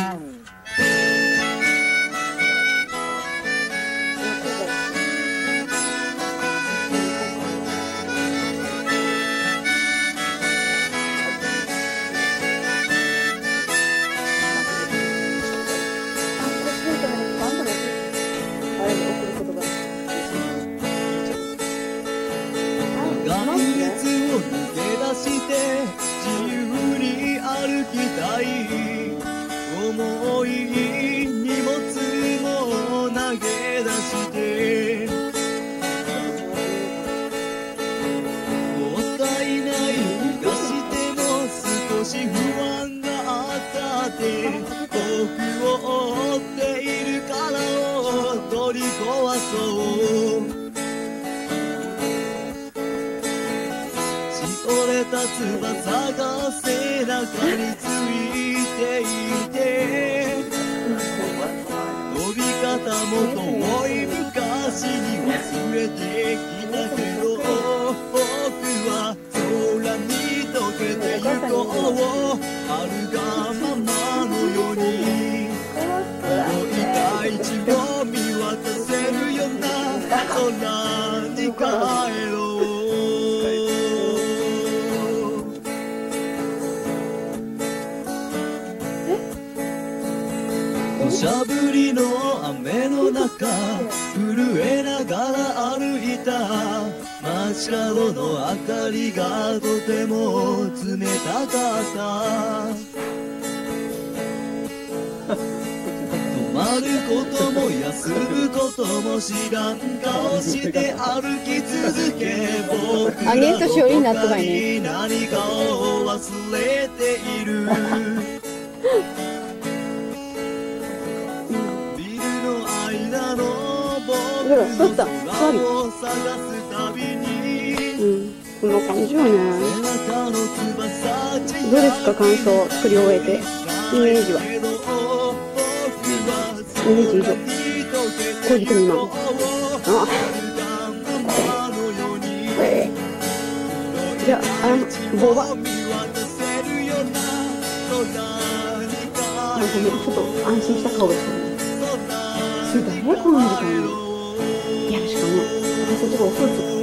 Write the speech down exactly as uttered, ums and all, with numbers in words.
重い荷物も投げ出してもったいない気がしても少し不安があったって僕を追っているからを取り壊そうしおれた翼が背中についていて飛び方も遠い昔に忘れてきたけど僕は空に溶けてゆこう春がままのように広い大地を見渡せるような空に帰ろう土砂降りの雨の中震えながら歩いた真っ白の明かりがとても冷たかった止まることも休むことも知らん顔して歩き続け僕らの他に何かを忘れているほら、取った。座り。うん、こんな感じよね。どうですか、感想。作り終えて。イメージは。イメージ以上。こういう国の。あ。えー、じゃあ、あの、棒は。なんかね、ちょっと安心した顔がしたね。それ誰この時間に。いや、しかも、私たちが遅いと。